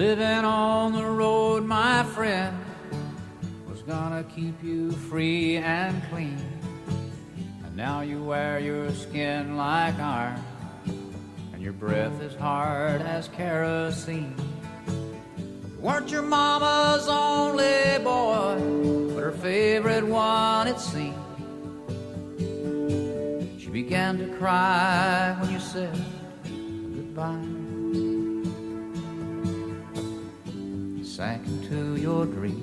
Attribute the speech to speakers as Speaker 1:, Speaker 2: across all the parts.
Speaker 1: Living on the road, my friend, was gonna keep you free and clean. And now you wear your skin like iron, and your breath is hard as kerosene. You weren't your mama's only boy, but her favorite one, it seemed. She began to cry when you said goodbye. Sank into your dream.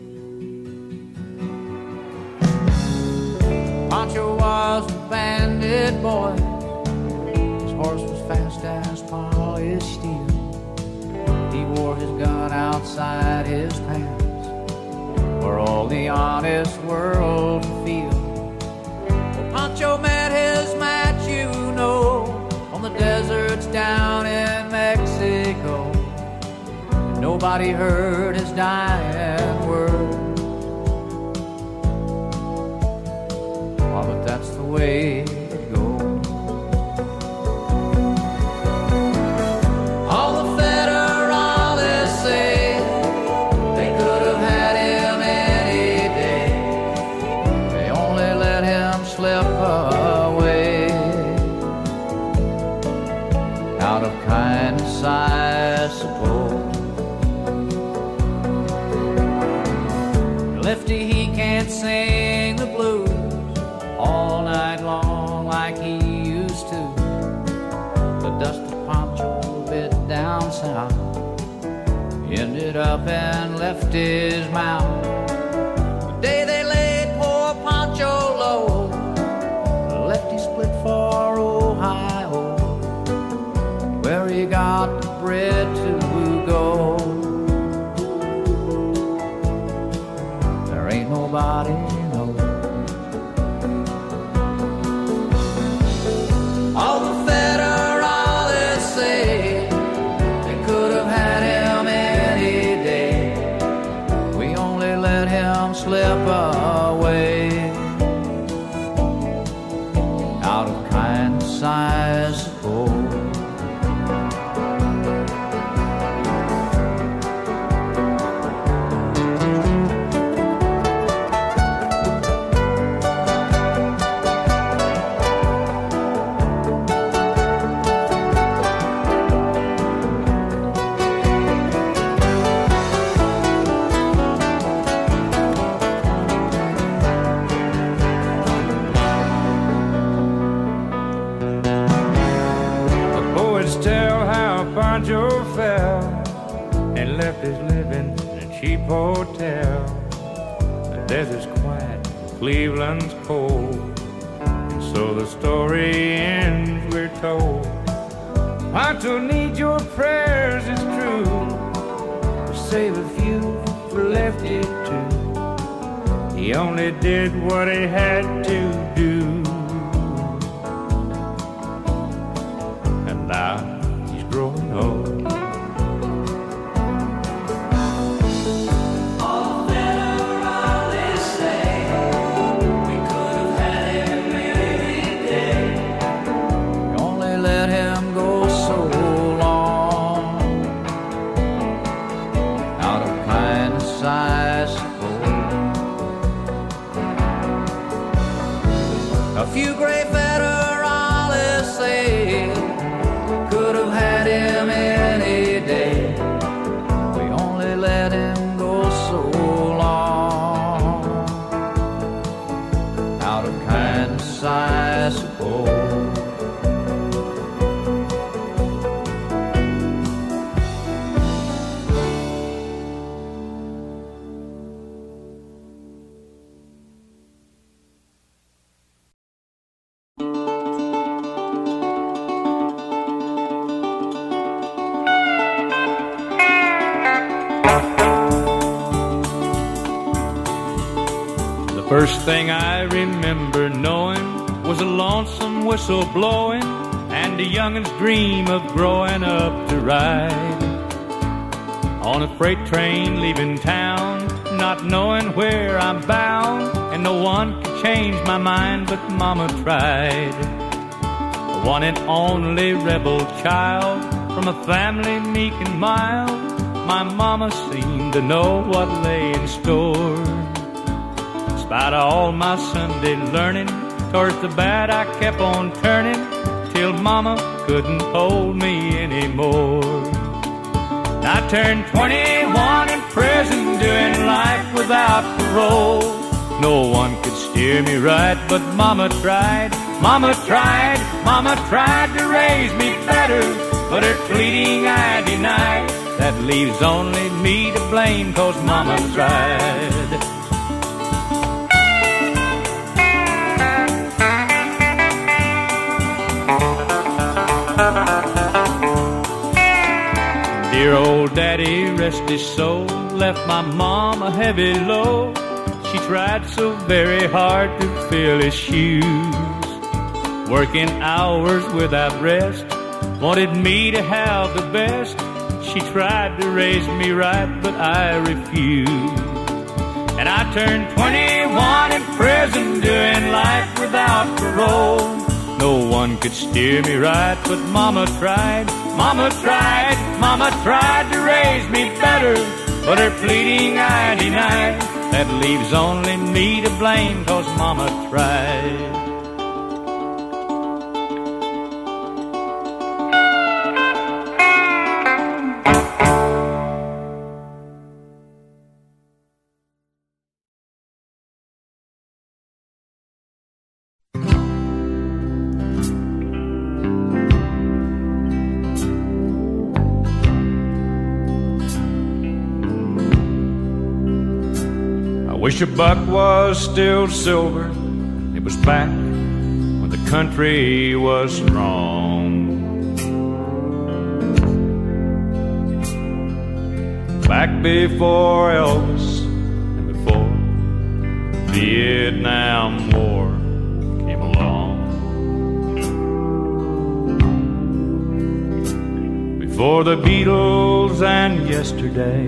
Speaker 1: Pancho was a bandit boy. His horse was fast as polished steel. He wore his gun outside his pants for all the honest world to feel. Well, Pancho met his match, you know, on the deserts down in Mexico. Nobody heard his dying word. Oh, but that's the way it goes. All the federales say they could have had him any day. They only let him slip away. Out of kindness, I suppose. Lefty, he can't sing the blues all night long like he used to. The dusty Pancho a bit down south ended up and left his mouth. The day they laid poor Pancho low, Lefty split for Ohio, where he got the bread to go. Nobody knows. All the federales say they could have had him any day. We only let him slip away. Out of kindness, I suppose.
Speaker 2: Pancho fell and left his living in a cheap hotel. The desert's quiet, Cleveland's cold, and so the story ends, we're told. Pancho needs your prayers, it's true, to save a few for Lefty too. He only did what he had to do, and now growing old.
Speaker 1: All the federales say we could have had him any day. We only let him go so long. Out of kindness, I suppose. A few gray federales say could have had him any day. We only let him go so long. Out of kindness, I suppose.
Speaker 2: First thing I remember knowing was a lonesome whistle blowing and a youngin's dream of growing up to ride on a freight train leaving town, not knowing where I'm bound, and no one could change my mind but Mama tried. The one and only rebel child from a family meek and mild, my mama seemed to know what lay in store. In spite of all my Sunday learning, towards the bad I kept on turning, till mama couldn't hold me anymore. I turned 21 in prison, doing life without parole. No one could steer me right, but mama tried, mama tried, mama tried to raise me better, but her pleading I denied. That leaves only me to blame, 'cause mama tried. Dear old daddy, rest his soul, left my mom a heavy load. She tried so very hard to fill his shoes, working hours without rest, wanted me to have the best. She tried to raise me right, but I refused. And I turned 21 in prison, doing life without parole. No one could steer me right, but mama tried, mama tried, mama tried to raise me better, but her pleading I denied. That leaves only me to blame, 'cause mama tried. Wish a buck was still silver. It was back when the country was strong. Back before Elvis and before the Vietnam War came along. Before the Beatles and yesterday,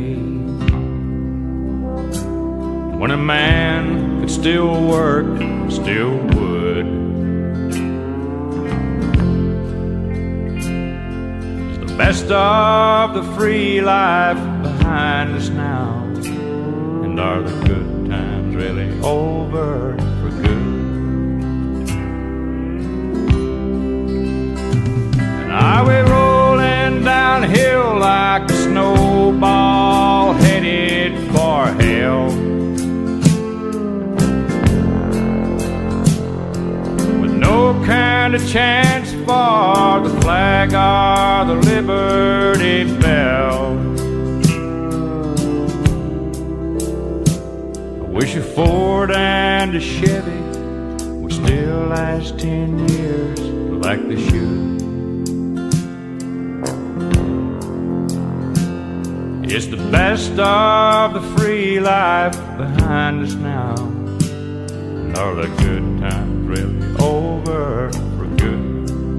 Speaker 2: when a man could still work, still would. It's the best of the free life behind us now. And are the good times really over for good? And are we rolling downhill like a snowball headed for hell? No kind of chance for the flag or the Liberty Bell. I wish a Ford and a Chevy would still last 10 years like they should. It's the best of the free life behind us now. And are the good times really over for good?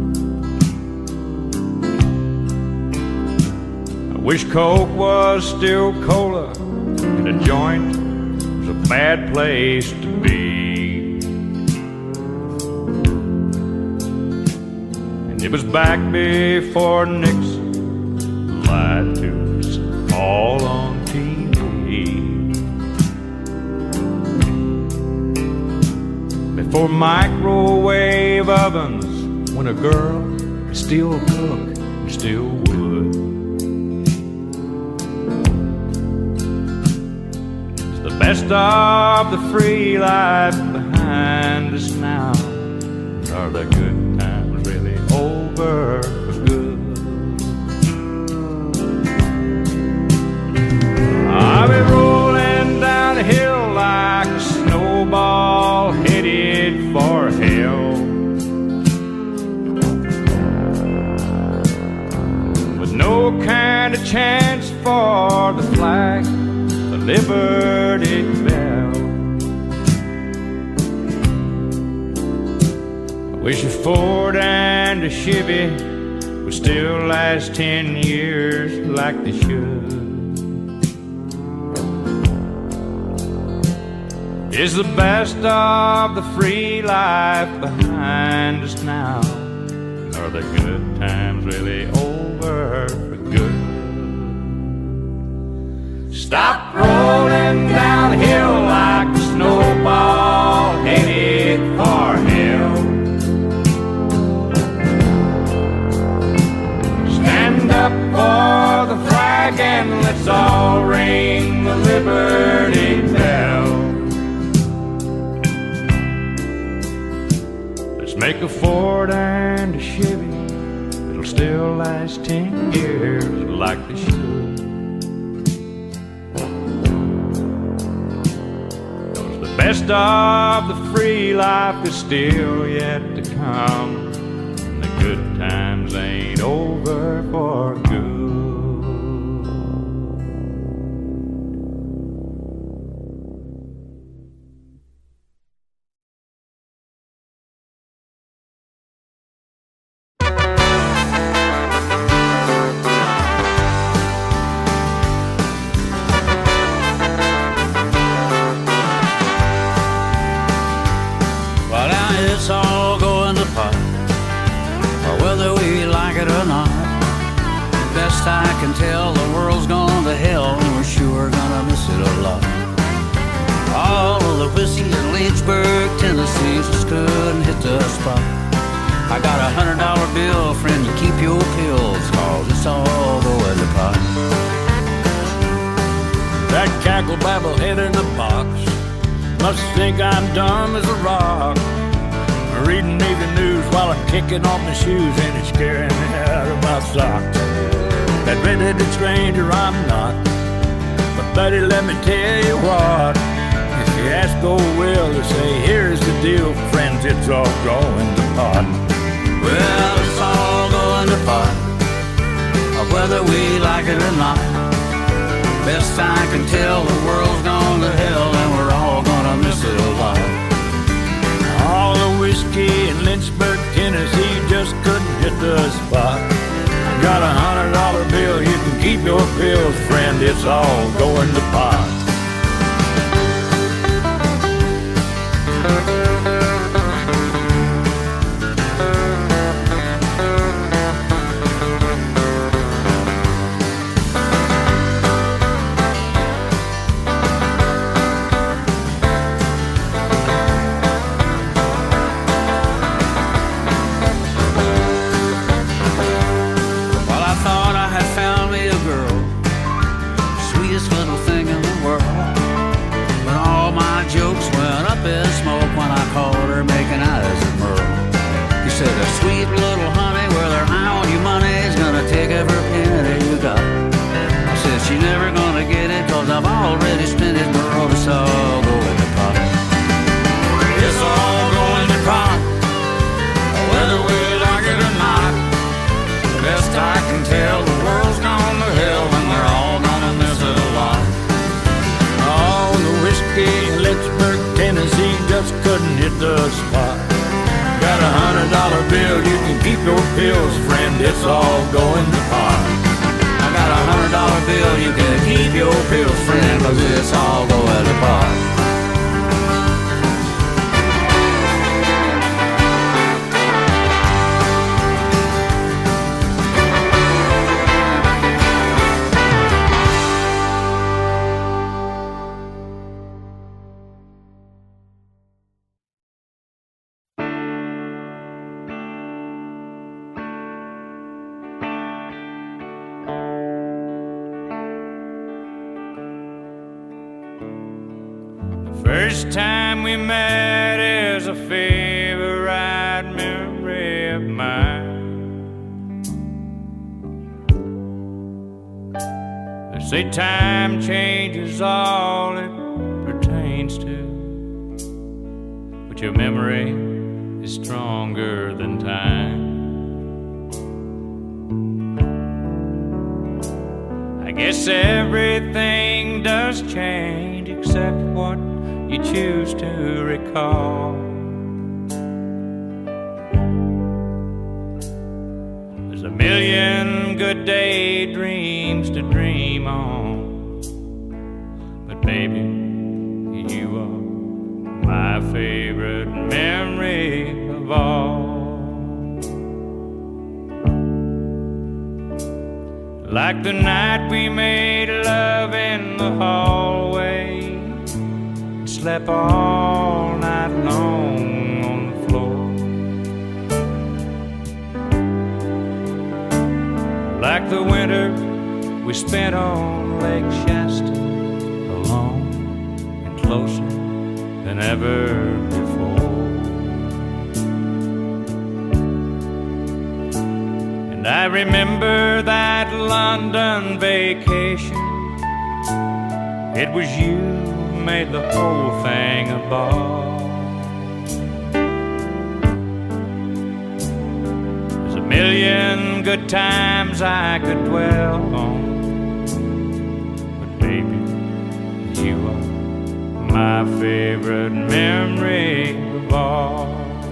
Speaker 2: I wish Coke was still cola, and a joint was a bad place to be. And it was back before Nixon lied to us all on TV. For microwave ovens, when a girl could still cook and still would. It's the best of the free life behind us now. Are the good times really over for good? I'll be rolling down the hill like a snowball headed for hell. With no kind of chance for the flag, the Liberty Bell. I wish a Ford and a Chevy would still last 10 years like they should. Is the best of the free life behind us now? Are the good times really over for good? Stop rolling downhill like a snowball headed for hell. Stand up for the flag and let's all ring the Liberty Bell. Let's make a Ford and a Chevy, it'll still last 10 years like they should. Best of the free life is still yet to come, and the good times ain't over for good.
Speaker 1: It's all going to pot, or whether we like it or not. Best I can tell, the world's gone to hell, and we're sure gonna miss it a lot. All of the whiskey in Lynchburg, Tennessee just couldn't hit the spot. I got $100 bill, friend, you keep your pills, cause it's all going to pot.
Speaker 3: That cackle babble head in the box must think I'm dumb as a rock. Reading evening news while I'm kicking off my shoes, and it's scaring me out of my socks. That red-headed stranger I'm not, but buddy, let me tell you what. If you ask old Will to say, here's the deal, friends, it's all going to pot.
Speaker 1: Well, it's all going to pot, or whether we like it or not. Best I can tell, the world's gone to hell, and we're all gonna miss it a lot.
Speaker 3: All the whiskey in Lynchburg, Tennessee just couldn't hit the spot. I got $100 bill, you can keep your pills, friend, it's all going to pot.
Speaker 1: Said a sweet little honey, where their eye on your money's gonna take every penny you got. I said she never gonna get it, cause I've already spent it, girl, it's all going to pot.
Speaker 3: It's all going to pot, whether we like it or not. Best I can tell, the world's gone to hell, and we're all gonna miss it a lot. All the whiskey in Lynchburg, Tennessee just couldn't hit the spot. Got $100 bill, you can keep your pills, friend, it's all going to pot.
Speaker 1: I got $100 bill, you can keep your pills, friend, cause it's all going to pot.
Speaker 2: First time we met is a favorite memory of mine. They say time changes all it pertains to, but your memory is stronger than time. I guess everything does change except what you choose to recall. There's a million good daydreams to dream on, but baby, you are my favorite memory of all. like the night we made love in the hallway, slept all night long on the floor. Like the winter we spent on Lake Shasta, alone and closer than ever before. And I remember that London vacation. It was you who made the whole thing a ball. There's a million good times I could dwell on, but baby, you are my favorite memory of all.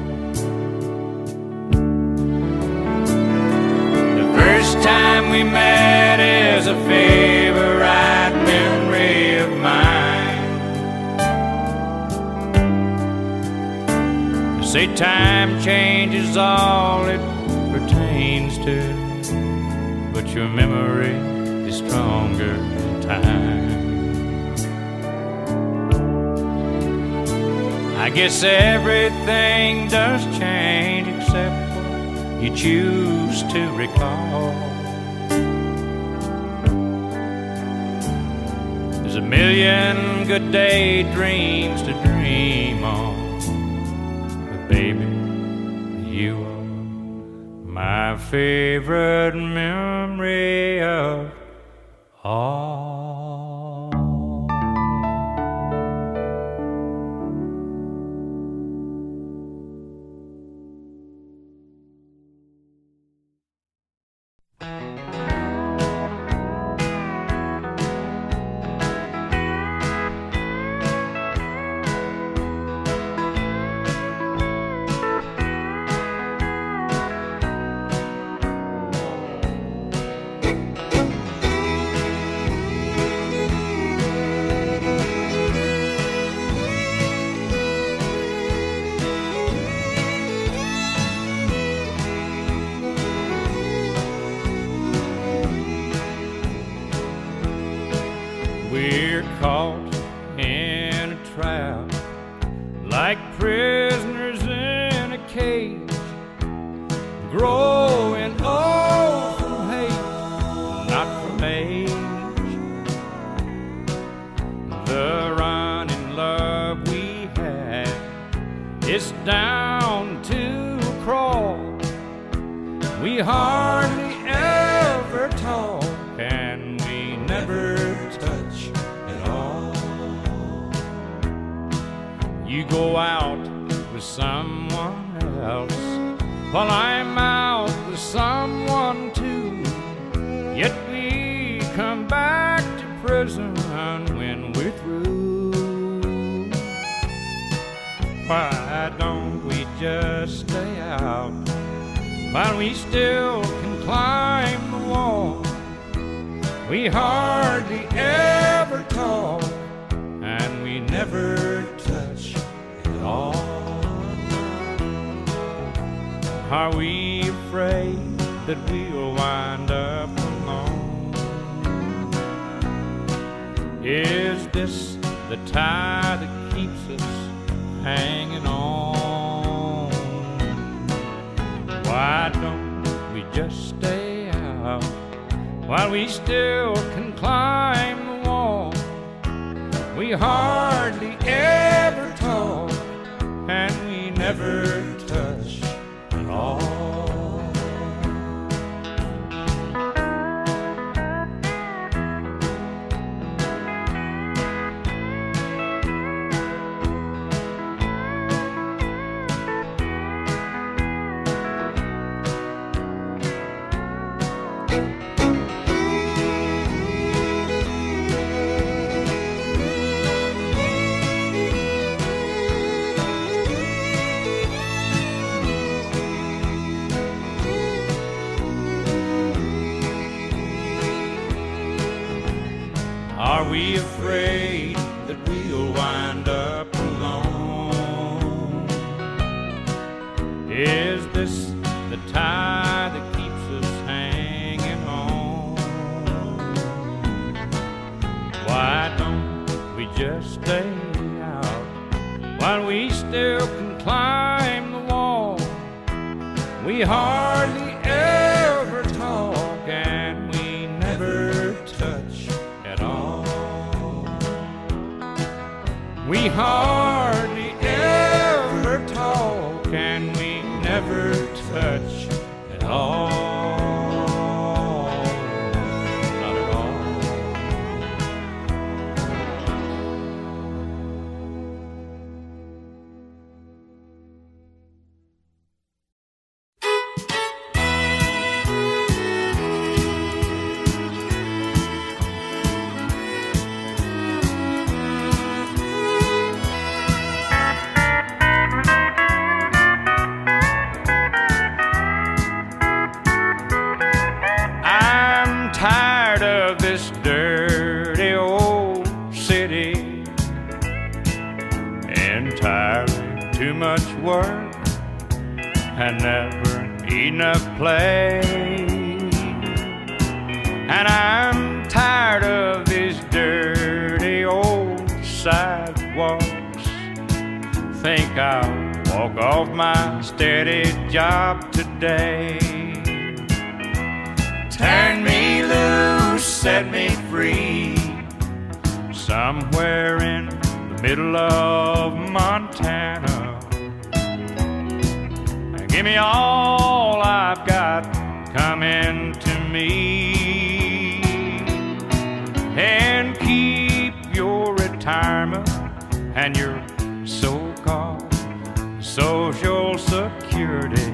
Speaker 2: The first time we met is a favorite memory of mine. They say time changes all it pertains to, but your memory is stronger than time. I guess everything does change except what you choose to recall. There's a million good daydreams to dream on, but baby, you are my favorite memory of all. We're caught in a trap, like prisoners in a cage, growing old from hate, not from age. The running love we had is down to a crawl. We hardly ever talk, and we never touch at all. You go out with someone else, while I'm out with someone too. Yet we come back to prison when we're through. Why don't we just stay out while we still can climb the wall? We hardly ever talk, and we never touch at all. Are we afraid that we'll wind up alone? Is this the tie that keeps us hanging on? Why don't we just stay out while we still can climb the wall? We hardly ever talk, and we never touch at all. Are we afraid that we'll wind up alone? Is this the tie that keeps us hanging on? just stay out while we still can climb the wall. We hardly ever talk and we never touch at all. We hardly ever talk and we never touch at all. Not at all. Tired of this dirty old city, entirely too much work and never enough play. And I'm tired of these dirty old sidewalks. Think I'll walk off my steady job today. Turn me loose, set me free, somewhere in the middle of Montana. Give me all I've got coming to me, and keep your retirement and your so-called Social Security.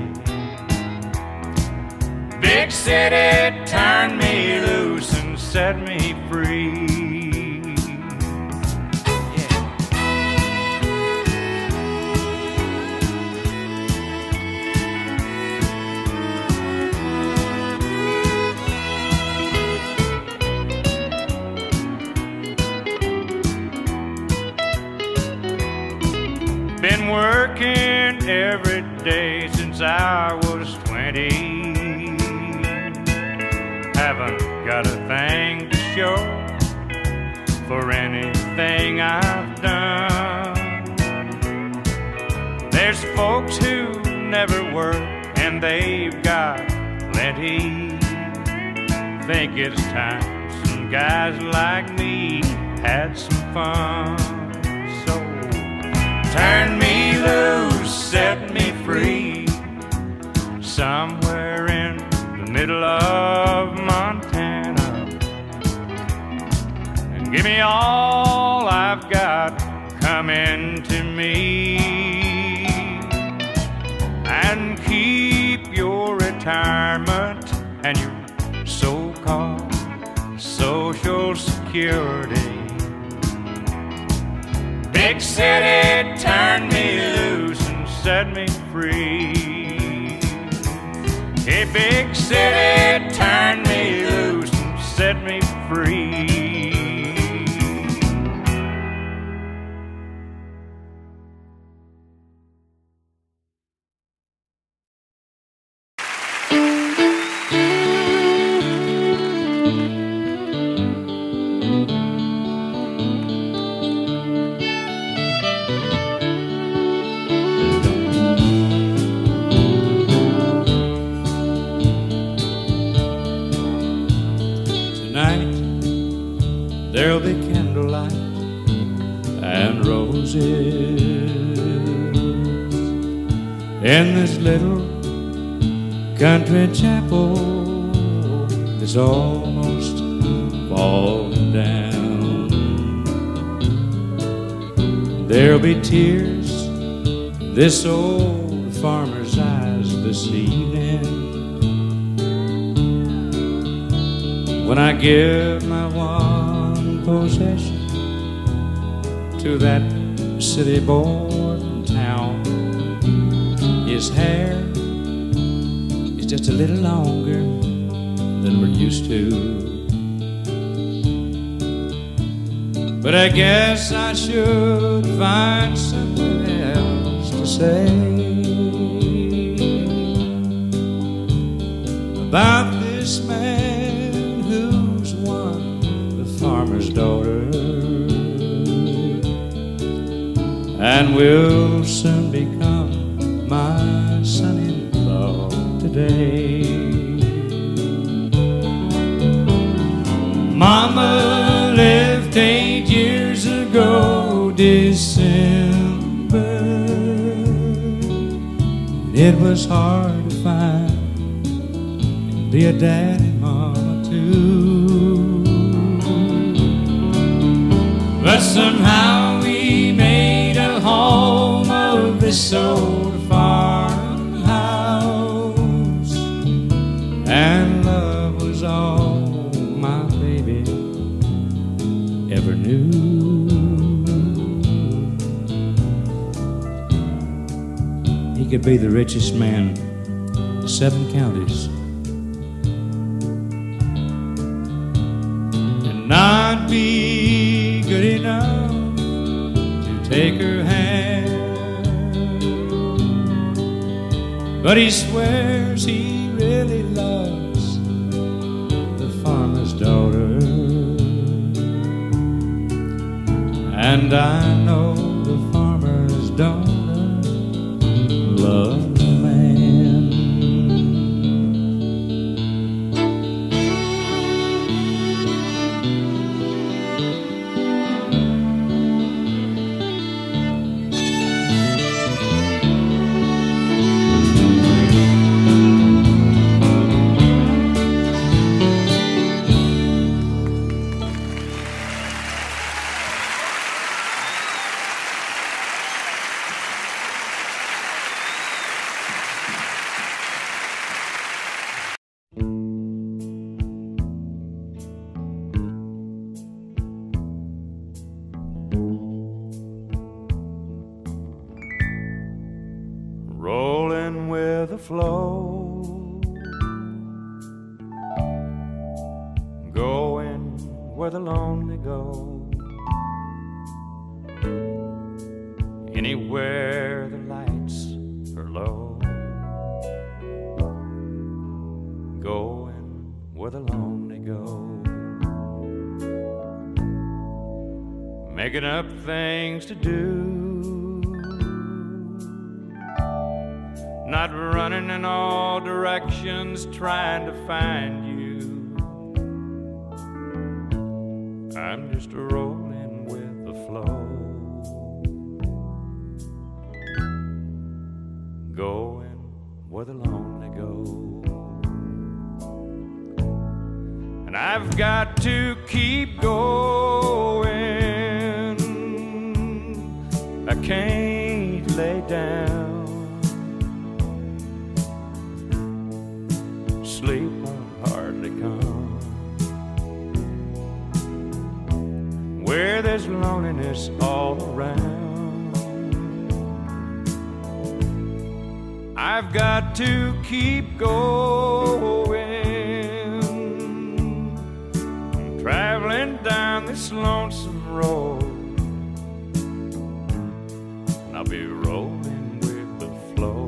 Speaker 2: Big city, turn me loose and set me free. Been working every day since I was 20. Haven't got a thing to show for anything I've done. There's folks who never work and they've got plenty. Think it's time some guys like me had some fun. So turn me loose, set me free, somewhere in the middle of Montana, and give me all I've got coming to me, and keep your retirement and your so-called Social Security. Big city, turn me loose and set me free. Hey, big city, turn me loose and set me free. There'll be candlelight and roses in this little country chapel that's almost falling down. There'll be tears this old farmer's eyes this evening when I give my one possession to that city boy in town. His hair is just a little longer than we're used to, but I guess I should find something else to say about this man who's won the farmer's daughter.
Speaker 1: and will soon become my son-in-law today. Mama left 8 years ago December. It was hard to find and be a dad and mama too. But somehow we made a home of this old farmhouse, and love was all my baby ever knew. He could be the richest man in 7 counties and not be good enough to take her hand. But he swears he really loves the farmer's daughter, and I know the farmer's daughter loves the man.
Speaker 2: Rolling with the flow, going where the lonely go, anywhere the lights are low, going where the lonely go, making up things to do, not running in all directions trying to find you. I'm just rolling with the flow, going where the lonely go. And I've got to keep going, I can't lay down. Sleep won't hardly come where there's loneliness all around. I've got to keep going, traveling down this lonesome road, and I'll be rolling with the flow,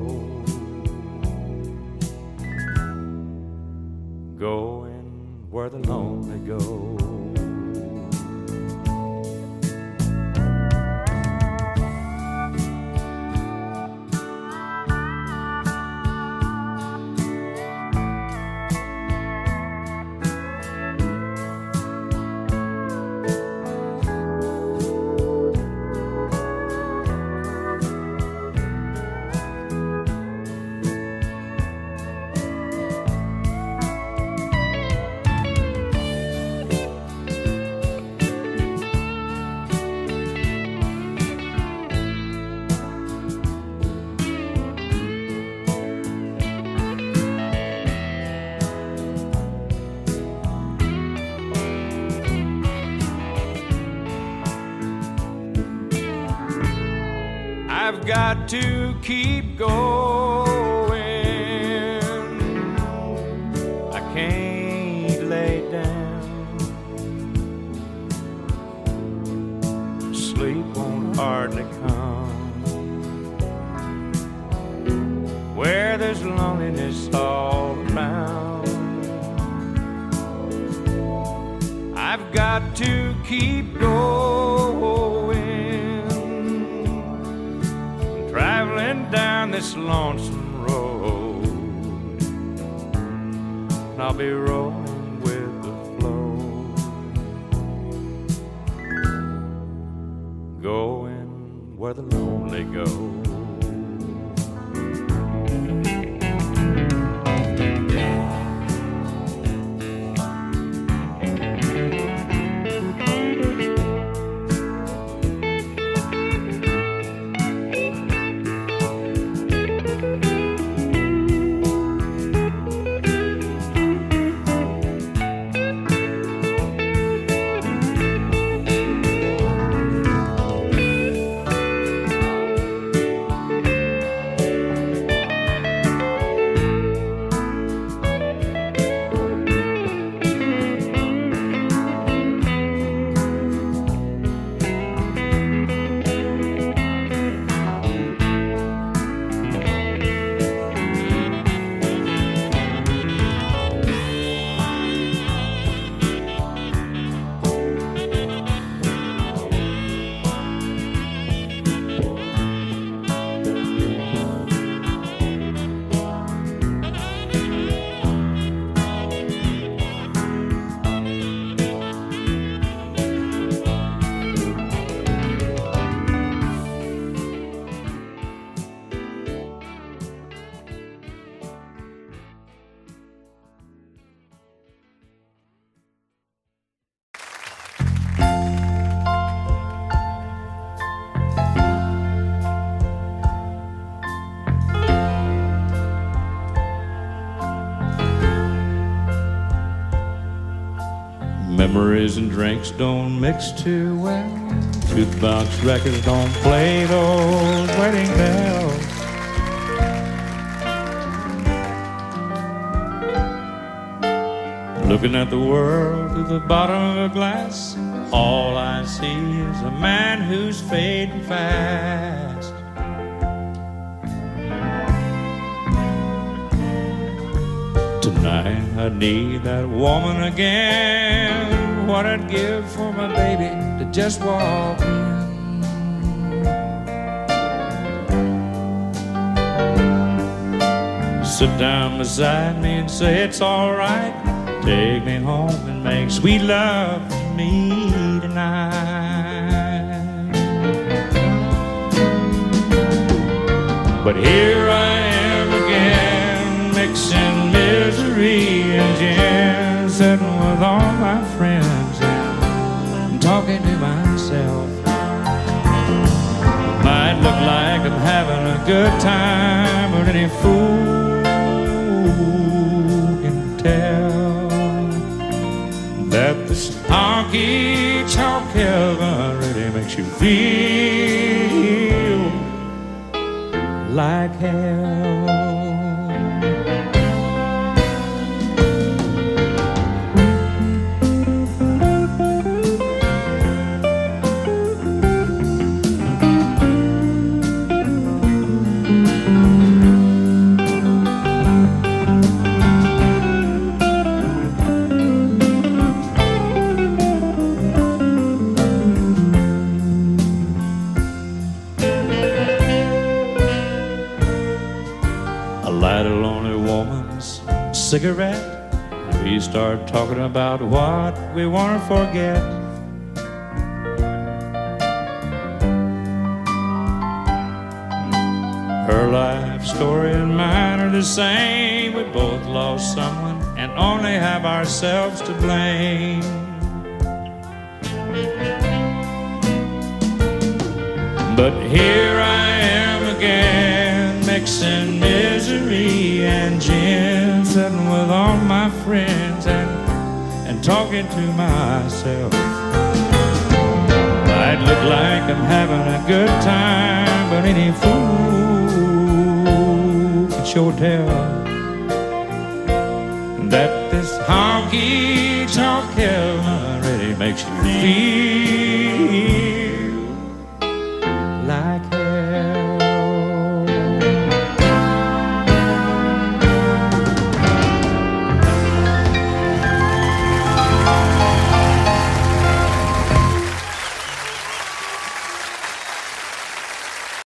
Speaker 2: going where the lonely go. I've got to keep going, I can't lay down. Sleep won't hardly come where there's loneliness all around. I've got to keep going, down this lonesome road, and I'll be rolling with the flow, going where the lonely go. Memories and drinks don't mix too well. Jukebox records don't play those wedding bells. Looking at the world through the bottom of a glass, all I see is a man who's fading fast. Tonight I need that woman again. What I'd give for my baby to just walk in. Sit down beside me and say it's alright. Take me home and make sweet love to me tonight. But here I am again, mixing misery and gin, sitting with all my friends and talking to myself. Might look like I'm having a good time, but any fool can tell that this honky-tonk heaven really makes you feel like hell. Cigarette, we start talking about what we want to forget. Her life story and mine are the same. We both lost someone and only have ourselves to blame. But here I am again, mixing misery and gin, sitting with all my friends and talking to myself. Might look like I'm having a good time, but any fool can sure tell that this honky-tonk heaven really makes you feel